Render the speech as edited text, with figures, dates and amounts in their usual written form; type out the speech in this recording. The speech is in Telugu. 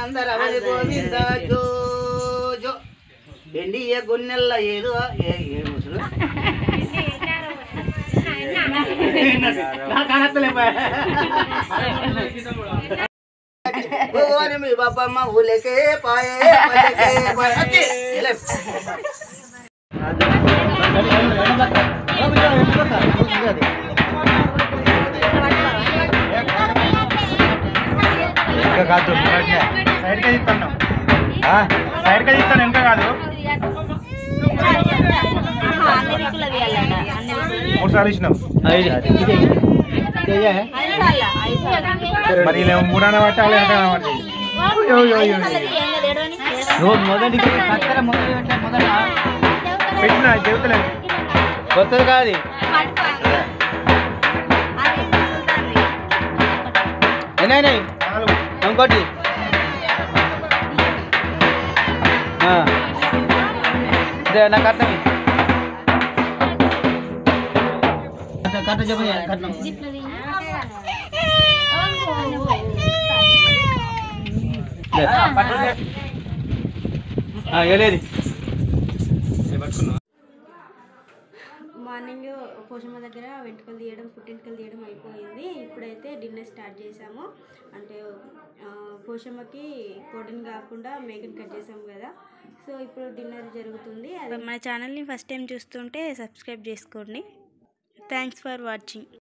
రమణ గోవింద జో జో ఎండియ గున్నెల్ల ఏదో ఏ ముసులు భగవాన్ మీ బాపమ్మ ఊలకే పాయే పల్లెకే పాయే కాదు సైడ్గా తీస్తాను సైడ్గా తీస్తాను వెనక కాదు 3 సార్లు ఇచ్చినాం మరి 3 అన్న పట్టాలి పెట్టినా చెబుతలేదు కొత్తది కాదు ఇంకోటి నాకు అర్థం కట్ట చెప్పండి మార్నింగ్ పోషమ్మ దగ్గర వెంట్రుకలు తీయడం పుట్టింటికలు తీయడం అయిపోయింది. ఇప్పుడైతే డిన్నర్ స్టార్ట్ చేసాము. అంటే పోషమ్మకి కోడిని కాకుండా మేకని కట్ చేసాము కదా, సో ఇప్పుడు డిన్నర్ జరుగుతుంది. మన ఛానల్ని ఫస్ట్ టైం చూస్తుంటే సబ్స్క్రైబ్ చేసుకోండి. Thanks for watching.